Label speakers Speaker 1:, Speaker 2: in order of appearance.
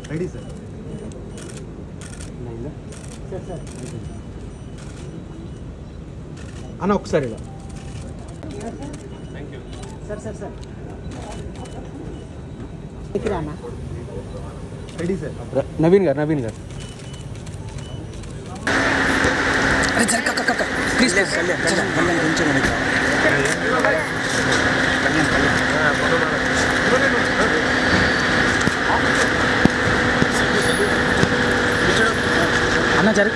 Speaker 1: Ready sir. అన్న ఒకసారి ఇలా. Sir ready sir. నవీన్ గారు
Speaker 2: ప్లీజ్ కళ్యాణ్ కొంచెం అన్న జరి